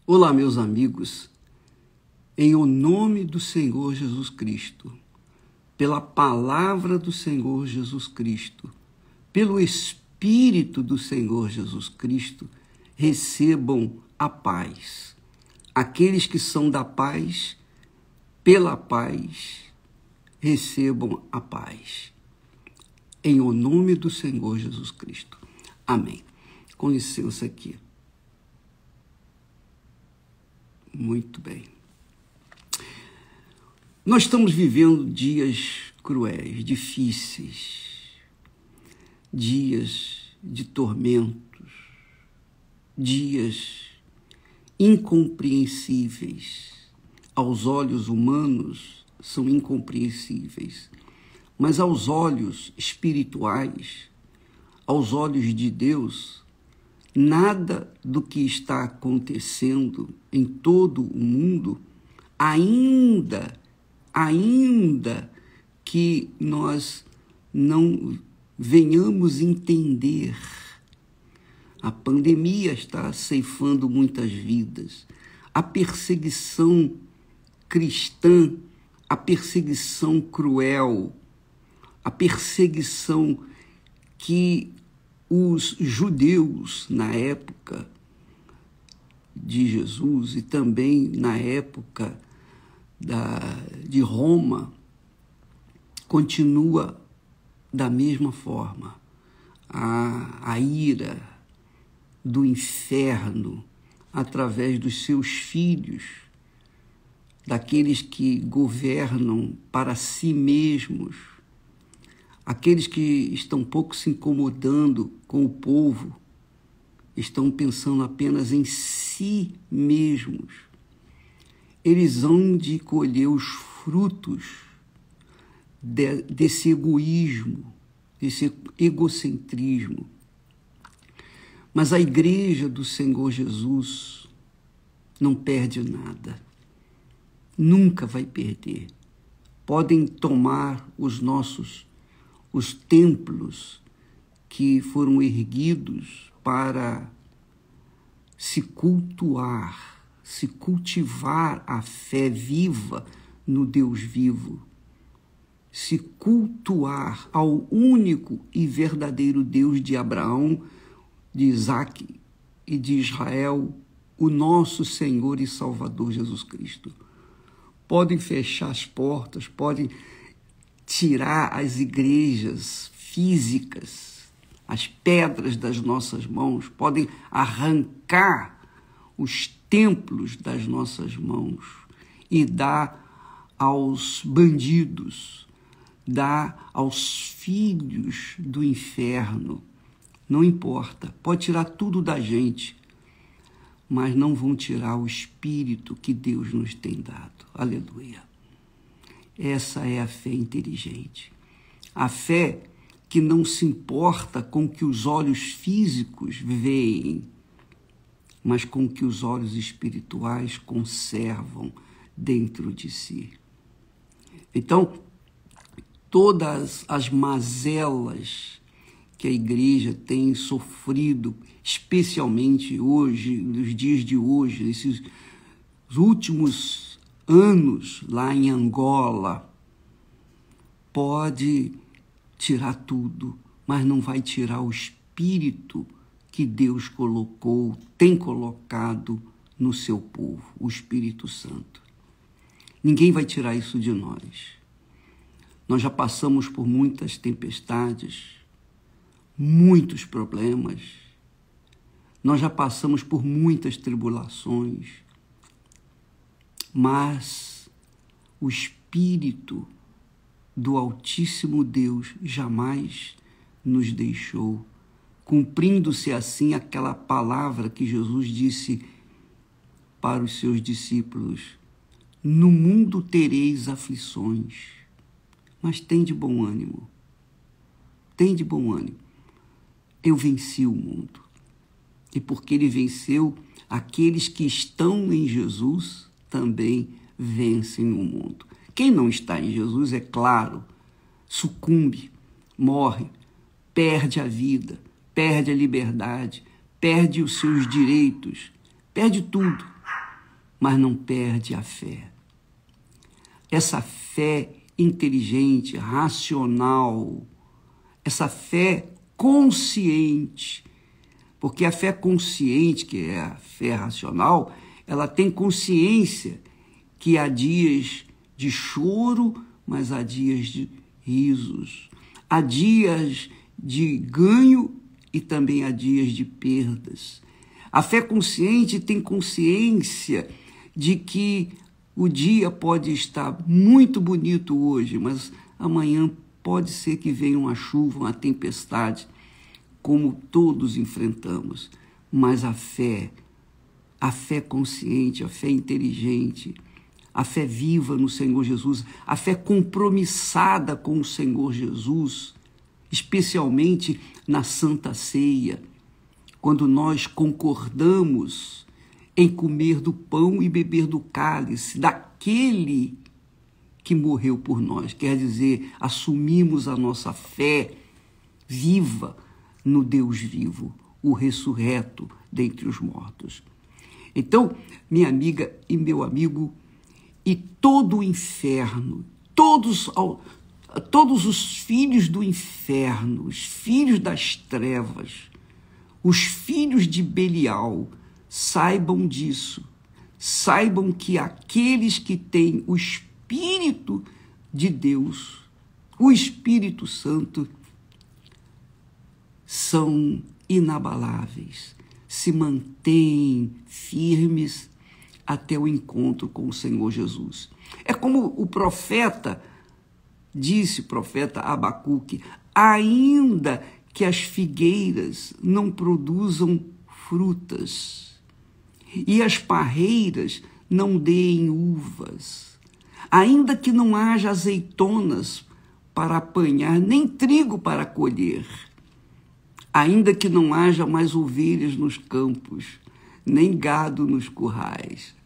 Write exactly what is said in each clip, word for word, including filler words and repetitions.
Olá, meus amigos, em o nome do Senhor Jesus Cristo, pela palavra do Senhor Jesus Cristo, pelo Espírito do Senhor Jesus Cristo, recebam a paz. Aqueles que são da paz, pela paz, recebam a paz. Em o nome do Senhor Jesus Cristo. Amém. Com licença aqui. Muito bem. Nós estamos vivendo dias cruéis, difíceis, dias de tormentos, dias incompreensíveis. Aos olhos humanos são incompreensíveis, mas aos olhos espirituais, aos olhos de Deus, nada do que está acontecendo em todo o mundo, ainda, ainda que nós não venhamos entender. A pandemia está ceifando muitas vidas. A perseguição cristã, a perseguição cruel, a perseguição que os judeus, na época de Jesus e também na época da, de Roma, continua da mesma forma. A, a ira do inferno através dos seus filhos, daqueles que governam para si mesmos, aqueles que estão pouco se incomodando com o povo, estão pensando apenas em si mesmos. Eles hão de colher os frutos de, desse egoísmo, desse egocentrismo. Mas a igreja do Senhor Jesus não perde nada. Nunca vai perder. Podem tomar os nossos os templos que foram erguidos para se cultuar, se cultivar a fé viva no Deus vivo, se cultuar ao único e verdadeiro Deus de Abraão, de Isaque e de Israel, o nosso Senhor e Salvador Jesus Cristo. Podem fechar as portas, podem tirar as igrejas físicas, as pedras das nossas mãos, podem arrancar os templos das nossas mãos e dar aos bandidos, dar aos filhos do inferno. Não importa, pode tirar tudo da gente, mas não vão tirar o Espírito que Deus nos tem dado. Aleluia. Essa é a fé inteligente. A fé que não se importa com o que os olhos físicos veem, mas com o que os olhos espirituais conservam dentro de si. Então, todas as mazelas que a igreja tem sofrido, especialmente hoje, nos dias de hoje, nesses últimos anos lá em Angola, pode tirar tudo, mas não vai tirar o Espírito que Deus colocou, tem colocado no seu povo, o Espírito Santo. Ninguém vai tirar isso de nós. Nós já passamos por muitas tempestades, muitos problemas, nós já passamos por muitas tribulações, mas o Espírito do Altíssimo Deus jamais nos deixou, cumprindo-se assim aquela palavra que Jesus disse para os seus discípulos: no mundo tereis aflições, mas tem de bom ânimo, tem de bom ânimo. Eu venci o mundo, e porque ele venceu, aqueles que estão em Jesus também vencem o mundo. Quem não está em Jesus, é claro, sucumbe, morre, perde a vida, perde a liberdade, perde os seus direitos, perde tudo. mas não perde a fé. Essa fé inteligente, racional, essa fé consciente, porque a fé consciente, que é a fé racional, ela tem consciência que há dias de choro, mas há dias de risos, há dias de ganho e também há dias de perdas. A fé consciente tem consciência de que o dia pode estar muito bonito hoje, mas amanhã pode ser que venha uma chuva, uma tempestade, como todos enfrentamos. Mas a fé, a fé consciente, a fé inteligente, a fé viva no Senhor Jesus, a fé compromissada com o Senhor Jesus, especialmente na Santa Ceia, quando nós concordamos em comer do pão e beber do cálice daquele que morreu por nós. Quer dizer, assumimos a nossa fé viva no Deus vivo, o ressurreto dentre os mortos. Então, minha amiga e meu amigo, e todo o inferno, todos, todos os filhos do inferno, os filhos das trevas, os filhos de Belial, saibam disso, saibam que aqueles que têm o Espírito de Deus, o Espírito Santo, são inabaláveis, se mantêm firmes até o encontro com o Senhor Jesus. É como o profeta disse, o profeta Abacuque, ainda que as figueiras não produzam frutas e as parreiras não deem uvas, ainda que não haja azeitonas para apanhar, nem trigo para colher, ainda que não haja mais ovelhas nos campos, nem gado nos currais.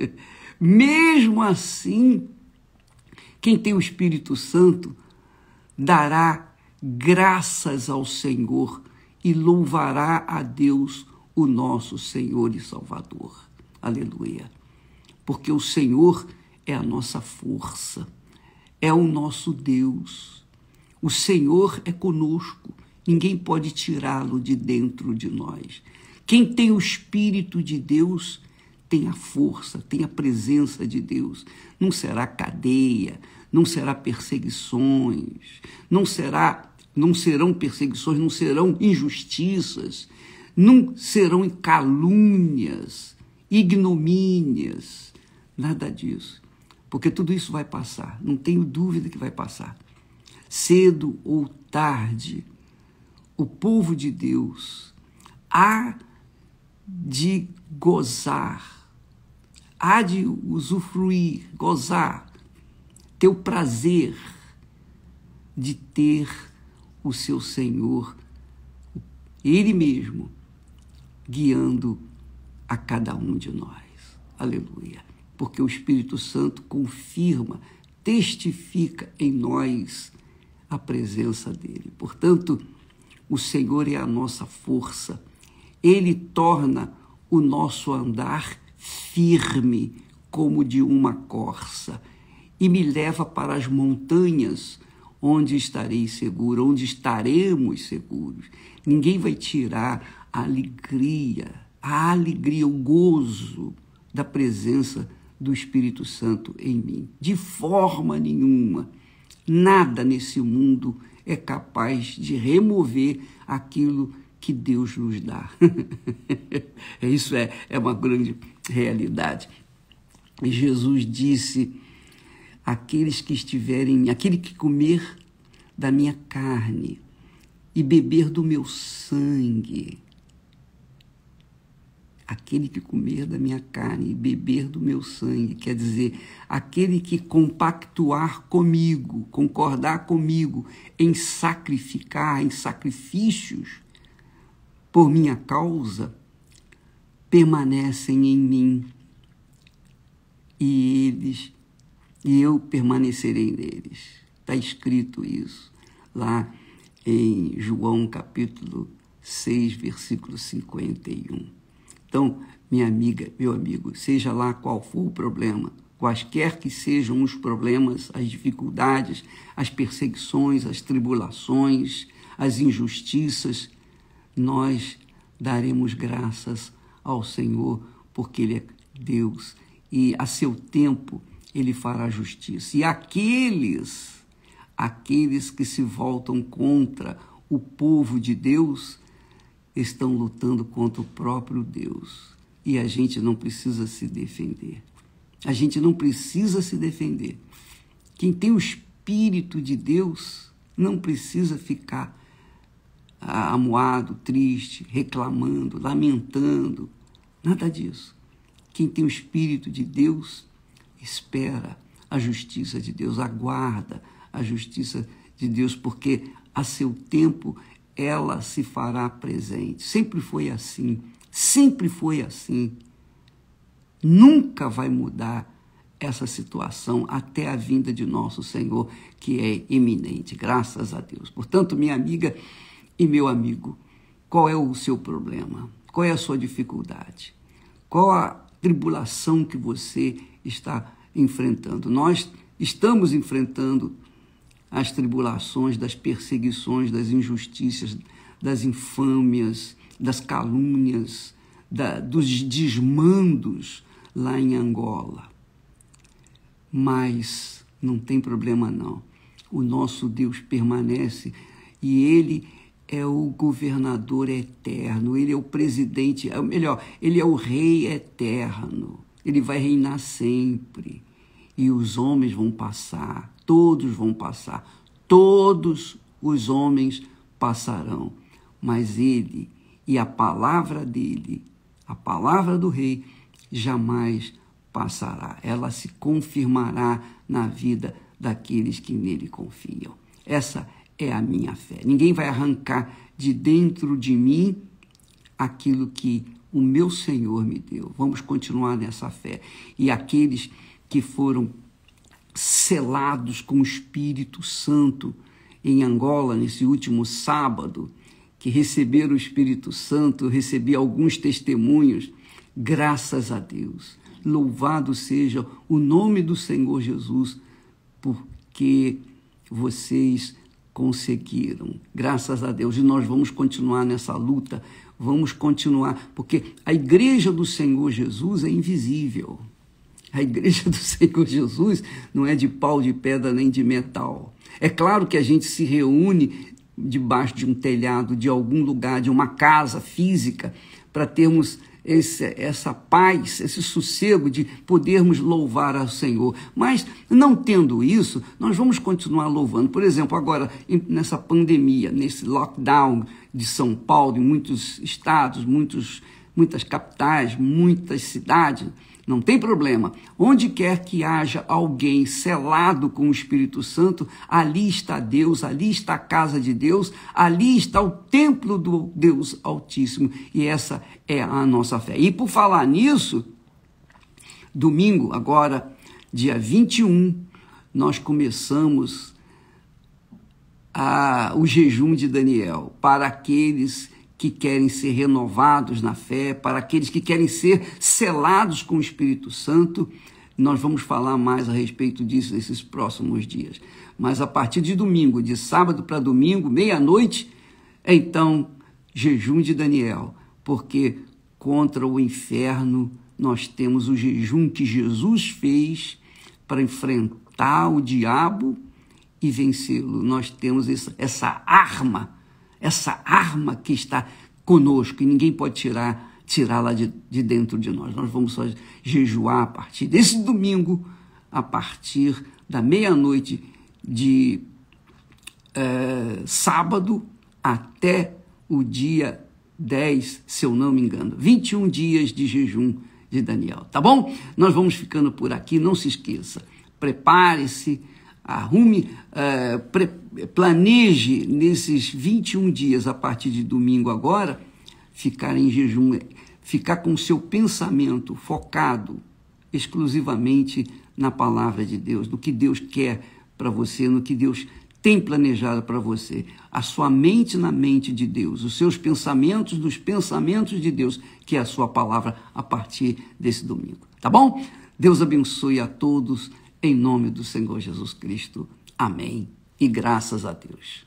Mesmo assim, quem tem o Espírito Santo dará graças ao Senhor e louvará a Deus, o nosso Senhor e Salvador. Aleluia. Porque o Senhor é a nossa força, é o nosso Deus. O Senhor é conosco, ninguém pode tirá-lo de dentro de nós. Quem tem o Espírito de Deus tem a força, tem a presença de Deus. Não será cadeia, não será perseguições, não será, não serão perseguições, não serão injustiças, não serão calúnias, ignomínias, nada disso. Porque tudo isso vai passar, não tenho dúvida que vai passar. Cedo ou tarde, o povo de Deus há de gozar, há de usufruir, gozar, ter o prazer de ter o seu Senhor, Ele mesmo, guiando a cada um de nós. Aleluia. Porque o Espírito Santo confirma, testifica em nós a presença dele. Portanto, o Senhor é a nossa força. Ele torna o nosso andar firme como de uma corça e me leva para as montanhas onde estarei seguro, onde estaremos seguros. Ninguém vai tirar a alegria, a alegria, o gozo da presença do Espírito Santo em mim. De forma nenhuma, nada nesse mundo é capaz de remover aquilo que Deus nos dá. Isso é, é uma grande realidade. E Jesus disse, aqueles que estiverem, aquele que comer da minha carne e beber do meu sangue, aquele que comer da minha carne e beber do meu sangue, quer dizer, aquele que compactuar comigo, concordar comigo em sacrificar, em sacrifícios por minha causa, permanecem em mim e eles, e eu permanecerei neles. Está escrito isso lá em João capítulo seis, versículo cinquenta e um. Então, minha amiga, meu amigo, seja lá qual for o problema, quaisquer que sejam os problemas, as dificuldades, as perseguições, as tribulações, as injustiças, nós daremos graças ao Senhor, porque Ele é Deus e a seu tempo Ele fará justiça. E aqueles, aqueles que se voltam contra o povo de Deus, estão lutando contra o próprio Deus. E a gente não precisa se defender. A gente não precisa se defender. Quem tem o Espírito de Deus não precisa ficar amuado, triste, reclamando, lamentando. Nada disso. Quem tem o Espírito de Deus espera a justiça de Deus, aguarda a justiça de Deus, porque a seu tempo ela se fará presente. Sempre foi assim, sempre foi assim. Nunca vai mudar essa situação até a vinda de nosso Senhor, que é iminente, graças a Deus. Portanto, minha amiga e meu amigo, qual é o seu problema? Qual é a sua dificuldade? Qual a tribulação que você está enfrentando? Nós estamos enfrentando as tribulações, das perseguições, das injustiças, das infâmias, das calúnias, da, dos desmandos lá em Angola. Mas não tem problema não. O nosso Deus permanece e Ele é o governador eterno, Ele é o presidente, melhor, Ele é o rei eterno. Ele vai reinar sempre. E os homens vão passar, todos vão passar, todos os homens passarão. Mas Ele e a palavra dEle, a palavra do rei, jamais passará. Ela se confirmará na vida daqueles que nele confiam. Essa é a minha fé. Ninguém vai arrancar de dentro de mim aquilo que o meu Senhor me deu. Vamos continuar nessa fé. E aqueles que foram selados com o Espírito Santo em Angola, nesse último sábado, que receberam o Espírito Santo, eu recebi alguns testemunhos, graças a Deus. Louvado seja o nome do Senhor Jesus, porque vocês conseguiram, graças a Deus. E nós vamos continuar nessa luta, vamos continuar, porque a igreja do Senhor Jesus é invisível. A igreja do Senhor Jesus não é de pau, de pedra, nem de metal. É claro que a gente se reúne debaixo de um telhado, de algum lugar, de uma casa física, para termos esse, essa paz, esse sossego de podermos louvar ao Senhor. Mas, não tendo isso, nós vamos continuar louvando. Por exemplo, agora, nessa pandemia, nesse lockdown de São Paulo, em muitos estados, muitos, muitas capitais, muitas cidades, não tem problema. Onde quer que haja alguém selado com o Espírito Santo, ali está Deus, ali está a casa de Deus, ali está o templo do Deus Altíssimo. E essa é a nossa fé. E por falar nisso, domingo, agora, dia vinte e um, nós começamos a, o jejum de Daniel para aqueles que querem ser renovados na fé, para aqueles que querem ser selados com o Espírito Santo. Nós vamos falar mais a respeito disso nesses próximos dias. Mas a partir de domingo, de sábado para domingo, meia-noite, então, jejum de Daniel, porque contra o inferno nós temos o jejum que Jesus fez para enfrentar o diabo e vencê-lo. Nós temos essa, essa arma, essa arma que está conosco e ninguém pode tirar, tirá-la de, de dentro de nós. Nós vamos só jejuar a partir desse domingo, a partir da meia-noite de é, sábado até o dia dez, se eu não me engano. vinte e um dias de jejum de Daniel, tá bom? Nós vamos ficando por aqui, não se esqueça. Prepare-se, arrume, uh, pre, planeje nesses vinte e um dias, a partir de domingo agora, ficar em jejum, ficar com o seu pensamento focado exclusivamente na palavra de Deus, no que Deus quer para você, no que Deus tem planejado para você. A sua mente na mente de Deus, os seus pensamentos nos pensamentos de Deus, que é a sua palavra a partir desse domingo. Tá bom? Deus abençoe a todos, em nome do Senhor Jesus Cristo. Amém. E graças a Deus.